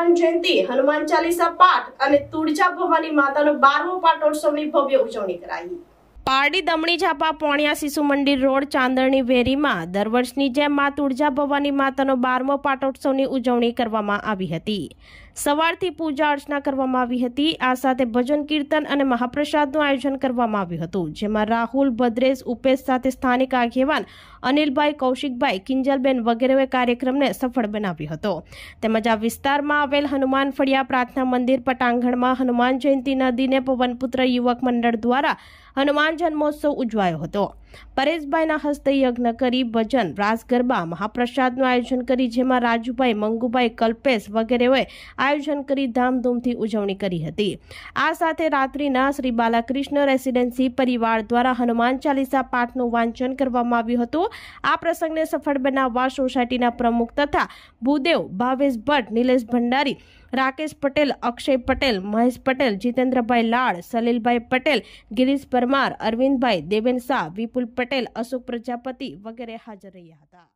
હનુમાન જયંતિ, હનુમાન ચાલીસા પાઠ અને તુળજા ભવાની માતાનો 12મો પાટોત્સવની ભવ્ય ઉજવણી કરાઈ। પારડી દમણી ઝાપા પોણિયા શિશુ મંદિર રોડ ચાંદરણી વેરીમાં દર વર્ષની જેમ માં તુળજા ભવાની માતાનો 12મો પાટોત્સવની ઉજવણી કરવામાં આવી હતી। સવારથી પૂજા અર્ચના કરવામાં આવી હતી। આ સાથે ભજન કીર્તન અને મહાપ્રસાદનું આયોજન કરવામાં આવ્યું હતું, જેમાં રાહુલ, ભદ્રેશ, ઉપેશ સાથે સ્થાનિક આગેવાન અનિલભાઈ, કૌશિકભાઈ, કિંજલબેન વગેરેએ કાર્યક્રમને સફળ બનાવ્યો હતો। તેમજ આ વિસ્તારમાં આવેલ હનુમાન ફળિયા પ્રાર્થના મંદિર પટાંગણમાં હનુમાન જયંતિના દિને પવનપુત્ર યુવક મંડળ દ્વારા હનુમાન જન્મોત્સવ ઉજવાયો હતો। પરેશભાઈના હસ્તે યજ્ઞ કરી ભજન, રાસ ગરબા, મહાપ્રસાદનું આયોજન કરી, જેમાં રાજુભાઈ, મંગુભાઈ, કલ્પેશ વગેરેએ આયોજન કરી ધામધૂમથી ઉજવણી કરી હતી। આ સાથે રાત્રિના શ્રી બાલાકૃષ્ણ રેસિડેન્સી પરિવાર દ્વારા હનુમાન ચાલીસા પાઠનું વાંચન કરવામાં આવ્યું હતું। આ પ્રસંગને સફળ બનાવવા સોસાયટીના પ્રમુખ તથા ભૂદેવ, ભાવેશ ભટ્ટ, નિલેશ ભંડારી, રાકેશ પટેલ, અક્ષય પટેલ, મહેશ પટેલ, જીતેન્દ્રભાઈ લાડ, સલીલભાઈ પટેલ, ગિરીશ પરમાર, અરવિંદભાઈ, દેવેન શાહ, વિપુલ પટેલ, અશોક પ્રજાપતિ વગેરે હાજર રહ્યા હતા।